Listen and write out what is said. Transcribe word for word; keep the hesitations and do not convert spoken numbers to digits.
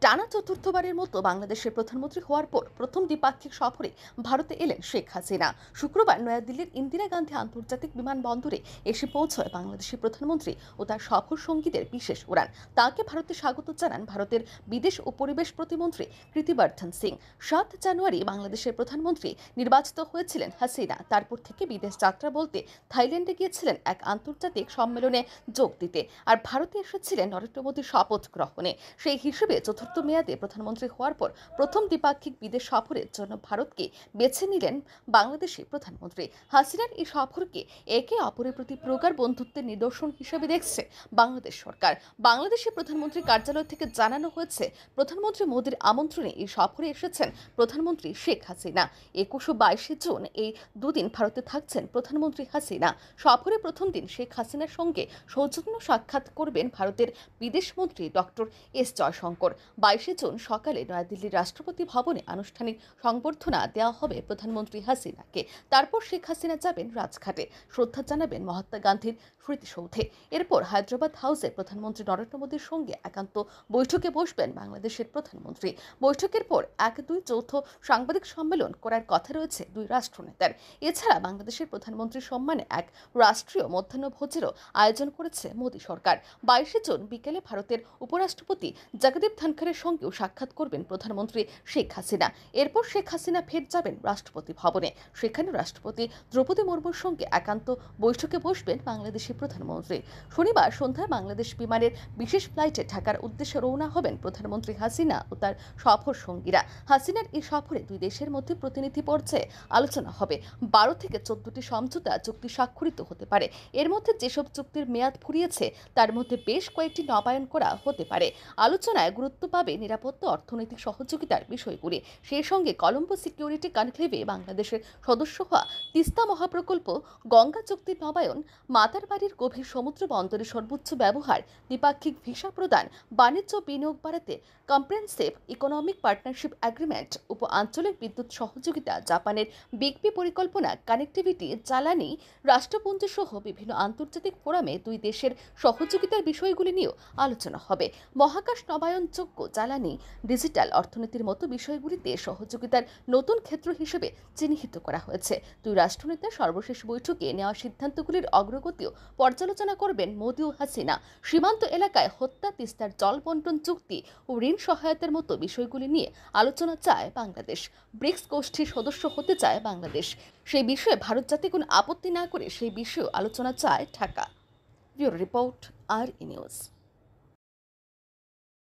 টানা চতুর্থবারের মতো বাংলাদেশের প্রধানমন্ত্রী হওয়ার পর প্রথম দ্বিপাক্ষিক সফরে ভারতে এলেন শেখ হাসিনা। শুক্রবার নয়াদিল্লির ইন্দিরা গান্ধী আন্তর্জাতিক বিমানবন্দরে এসে পৌঁছয় বাংলাদেশের প্রধানমন্ত্রী ও তার সফর সঙ্গীদের বিশেষ উড়ান। তাকে ভারতে স্বাগত জানান ভারতের বিদেশ ও পরিবেশ প্রতিমন্ত্রী কৃতিবর্ধন সিং। সাত জানুয়ারি বাংলাদেশের প্রধানমন্ত্রী নির্বাচিত হয়েছিলেন হাসিনা। তারপর থেকে বিদেশ যাত্রা বলতে থাইল্যান্ডে গিয়েছিলেন এক আন্তর্জাতিক সম্মেলনে যোগ দিতে, আর ভারতে এসেছিলেন নরেন্দ্র মোদীর শপথ গ্রহণে। সেই হিসেবে চতুর্থ মেয়াদে প্রধানমন্ত্রী হওয়ার পর প্রথম দ্বিপাক্ষিক বিদেশ সফরের জন্য ভারতকে বেছে নিলেন বাংলাদেশের প্রধানমন্ত্রী। হাসিনার এই সফরকে একে অপরের প্রতি প্রগাঢ় বন্ধুত্বের নিদর্শন হিসেবে দেখছে বাংলাদেশ সরকার। বাংলাদেশের প্রধানমন্ত্রী কার্যালয় থেকে জানানো হয়েছে, প্রধানমন্ত্রী মোদীর আমন্ত্রণে এই সফরে এসেছেন প্রধানমন্ত্রী শেখ হাসিনা। একুশ ও বাইশে জুন এই দুদিন ভারতে থাকছেন প্রধানমন্ত্রী হাসিনা। সফরে প্রথম দিন শেখ হাসিনার সঙ্গে সৌজন্য সাক্ষাৎ করবেন ভারতের বিদেশমন্ত্রী ডক্টর এস জয়শঙ্কর। বাইশে জুন সকালে নয়াদিল্লির রাষ্ট্রপতি ভবনে আনুষ্ঠানিক সংবর্ধনা দেওয়া হবে প্রধানমন্ত্রী হাসিনাকে। তারপর শেখ হাসিনা যাবেন রাজঘাটে, শ্রদ্ধা জানাবেন মহাত্মা গান্ধীর স্মৃতিসৌধে। এরপর হায়দ্রাবাদ হাউসে প্রধানমন্ত্রী নরেন্দ্র মোদীর সঙ্গে একান্ত বৈঠকে বসবেন বাংলাদেশের প্রধানমন্ত্রী। বৈঠকের পর এক দুই যৌথ সাংবাদিক সম্মেলন করার কথা রয়েছে দুই রাষ্ট্রনেতার। এছাড়া বাংলাদেশের প্রধানমন্ত্রীর সম্মানে এক রাষ্ট্রীয় মধ্যাহ্নভোজেরও আয়োজন করেছে মোদী সরকার। বাইশে জুন বিকেলে ভারতের উপরাষ্ট্রপতি জগদীপ ধনখড়ের সঙ্গেও সাক্ষাৎ করবেন প্রধানমন্ত্রী শেখ হাসিনা। এরপর শেখ হাসিনা ফের যাবেন রাষ্ট্রপতি ভবনে। সেখানে রাষ্ট্রপতি দ্রৌপদী মুর্মুর সঙ্গে একান্ত বৈঠকে বসবেন বাংলাদেশের প্রধানমন্ত্রী। শনিবার সন্ধ্যায় বাংলাদেশ বিমানের বিশেষ ফ্লাইটে ঢাকার উদ্দেশ্যে রওনা হবেন প্রধানমন্ত্রী হাসিনা ও তার সফর সঙ্গীরা। হাসিনার এই সফরে দুই দেশের মধ্যে প্রতিনিধি পর্যায়ে আলোচনা হবে। বারো থেকে চোদ্দটি সমঝোতা চুক্তি স্বাক্ষরিত হতে পারে। এর মধ্যে যেসব চুক্তির মেয়াদ ফুরিয়েছে তার মধ্যে বেশ কয়েকটি নবায়ন করা হতে পারে। আলোচনায় গুরুত্ব পাবে নিরাপত্তা, অর্থনৈতিক সহযোগিতার বিষয়গুলি। সেই সঙ্গে কলম্বো সিকিউরিটি কনক্লেভে বাংলাদেশের সদস্য হওয়া তিস্তা মহাপ্রকল্প, গঙ্গা চুক্তির নবায়ন, মাতার বাড়ির গভীর সমুদ্র বন্দরের সর্বোচ্চ ব্যবহার, দ্বিপাক্ষিক ভিসা প্রদান, বাণিজ্য বিনিয়োগ বাড়াতে কম্প্রেহেনসিভ ইকোনমিক পার্টনারশিপ এগ্রিমেন্ট, উপ আঞ্চলিক বিদ্যুৎ সহযোগিতা, জাপানের বিগপি পরিকল্পনা, কানেক্টিভিটি, জ্বালানি, রাষ্ট্রপুঞ্জ সহ বিভিন্ন আন্তর্জাতিক ফোরামে দুই দেশের সহযোগিতার বিষয়গুলি নিয়েও আলোচনা হবে। মহাকাশ, নবায়নযোগ্য জ্বালানি, ডিজিটাল অর্থনীতির মতো বিষয়গুলিতে সহযোগিতার নতুন ক্ষেত্র হিসেবে চিহ্নিত করা হয়েছে। দুই রাষ্ট্রনেতা সর্বশেষ বৈঠকে নেওয়া সিদ্ধান্তগুলির অগ্রগতিও পর্যালোচনা করবেন মোদী ও হাসিনা। সীমান্ত এলাকায় হত্যা, তিস্তার জল বন্টন চুক্তি ও ঋণ সহায়তার মতো বিষয়গুলি নিয়ে আলোচনা চায় বাংলাদেশ। ব্রিক্স গোষ্ঠীর সদস্য হতে চায় বাংলাদেশ। সেই বিষয়ে ভারত যাতে কোনো আপত্তি না করে সেই বিষয়েও আলোচনা চায় Dhaka. Bureau report, R E news.